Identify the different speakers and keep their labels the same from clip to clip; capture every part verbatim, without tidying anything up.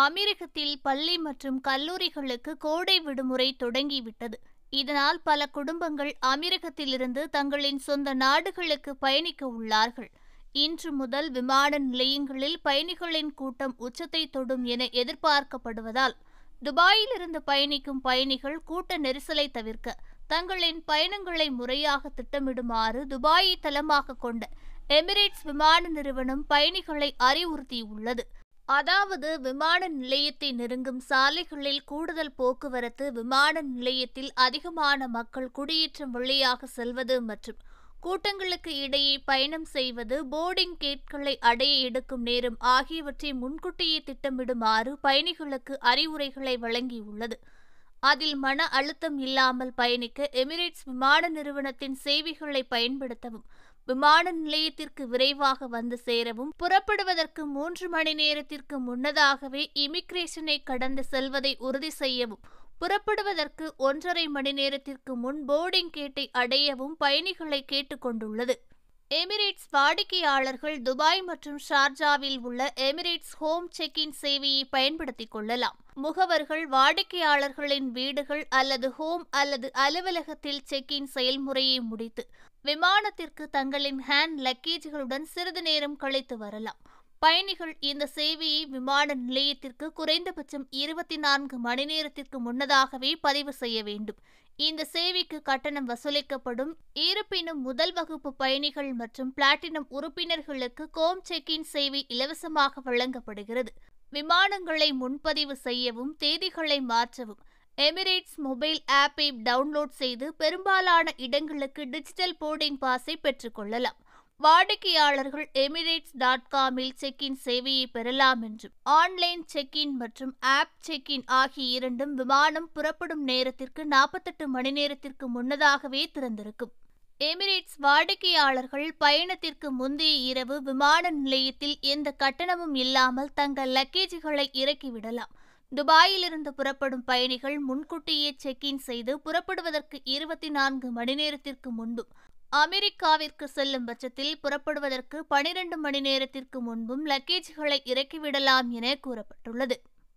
Speaker 1: அமெரிக்கத்தில் பள்ளி மற்றும் கல்லூரிகளுக்கு கோடை விடுமுறை தொடங்கிவிட்டது. இதனால் பல குடும்பங்கள் அமெரிக்கத்திலிருந்து தங்களின் சொந்த நாடுகளுக்கு பயணிக்க உள்ளார்கள். இன்று முதல் விமான நிலையங்களில் பயணிகளின் கூட்டம் உச்சத்தை தொடும் என எதிர்பார்க்கப்படுவதால் துபாயிலிருந்து பயணிக்கும் பயணிகள் கூட்ட நெரிசலை தவிர்க்க தங்களின் பயணங்களை முறையாக திட்டமிடுமாறு துபாயை தளமாக கொண்ட எமிரேட்ஸ் விமான நிறுவனம் பயணிகளை அறிவுறுத்தியுள்ளது. அதாவது விமான நிலையத்தை நெருங்கும் சாலைகளில் கூடுதல் போக்குவரத்து, விமான நிலையத்தில் அதிகமான மக்கள் குடியேற்றம் வழியாக செல்வது மற்றும் கூட்டங்களுக்கு இடையே பயணம் செய்வது, போர்டிங் கேட்களை அடைய எடுக்கும் நேரம் ஆகியவற்றை முன்கூட்டியே திட்டமிடுமாறு பயணிகளுக்கு அறிவுரைகளை வழங்கியுள்ளது. அதில் மன அழுத்தம் இல்லாமல் பயணிக்க எமிரேட்ஸ் விமான நிறுவனத்தின் சேவைகளை பயன்படுத்தவும், விமான நிலையத்திற்கு விரைவாக வந்து சேரவும், புறப்படுவதற்கு மூன்று மணி நேரத்திற்கு முன்னதாகவே இமிகிரேஷனை கடந்து செல்வதை உறுதி செய்யவும், புறப்படுவதற்கு ஒன்றரை மணி நேரத்திற்கு முன் போர்டிங் கேட்டை அடையவும் பயணிகளை கேட்டுக்கொண்டுள்ளது. எமிரேட்ஸ் வாடிக்கையாளர்கள் துபாய் மற்றும் ஷார்ஜாவில் உள்ள எமிரேட்ஸ் ஹோம் செக்-இன் சேவையை பயன்படுத்திக் கொள்ளலாம். முகவர்கள் வாடிக்கையாளர்களின் வீடுகள் அல்லது ஹோம் அல்லது அலுவலகத்தில் செக்-இன் செயல்முறையை முடித்து விமானத்திற்கு தங்களின் ஹேண்ட் லக்கேஜ்களுடன் சிறிது நேரம் கழித்து வரலாம். பயணிகள் இந்த சேவையை விமான நிலையத்திற்கு குறைந்தபட்சம் இருபத்தி நான்கு மணி நேரத்திற்கு முன்னதாகவே பதிவு செய்ய வேண்டும். இந்த சேவைக்கு கட்டணம் வசூலிக்கப்படும். இருப்பினும் முதல் வகுப்பு பயணிகள் மற்றும் பிளாட்டினம் உறுப்பினர்களுக்கு ஹோம் செக்-இன் சேவை இலவசமாக வழங்கப்படுகிறது. விமானங்களை முன்பதிவு செய்யவும் தேதிகளை மாற்றவும் எமிரேட்ஸ் மொபைல் ஆப்பை டவுன்லோட் செய்து பெரும்பாலான இடங்களுக்கு டிஜிட்டல் போர்டிங் பாஸை பெற்றுக்கொள்ளலாம். வாடிக்கையாளர்கள் எமிரேட்ஸ் டாட் காமில் செக்-இன் சேவையை பெறலாம் என்றும், ஆன்லைன் செக்-இன் மற்றும் ஆப் செக்-இன் ஆகிய இரண்டும் விமானம் புறப்படும் நேரத்திற்கு நாற்பத்தெட்டு மணி நேரத்திற்கு முன்னதாகவே திறந்திருக்கும். எமிரேட்ஸ் வாடிக்கையாளர்கள் பயணத்திற்கு முந்தைய இரவு விமான நிலையத்தில் எந்த கட்டணமும் இல்லாமல் தங்கள் லக்கேஜ்களை இறக்கிவிடலாம். துபாயிலிருந்து புறப்படும் பயணிகள் முன்கூட்டியே செக்-இன் செய்து புறப்படுவதற்கு இருபத்தி நான்கு மணி நேரத்திற்கு முன்பும், அமெரிக்காவிற்கு செல்லும் பட்சத்தில் புறப்படுவதற்கு பனிரெண்டு மணி நேரத்திற்கு முன்பும் லக்கேஜ்களை இறக்கிவிடலாம் என கூறப்பட்டுள்ளது.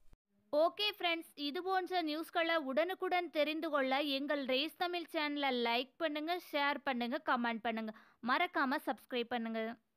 Speaker 1: ஓகே ஃப்ரெண்ட்ஸ், இது போன்ற நியூஸ்களை உடனுக்குடன் தெரிந்து கொள்ள எங்கள் ரேஸ் தமிழ் சேனலை லைக் பண்ணுங்க, ஷேர் பண்ணுங்க, கமெண்ட் பண்ணுங்க, மறக்காம சப்ஸ்கிரைப் பண்ணுங்க.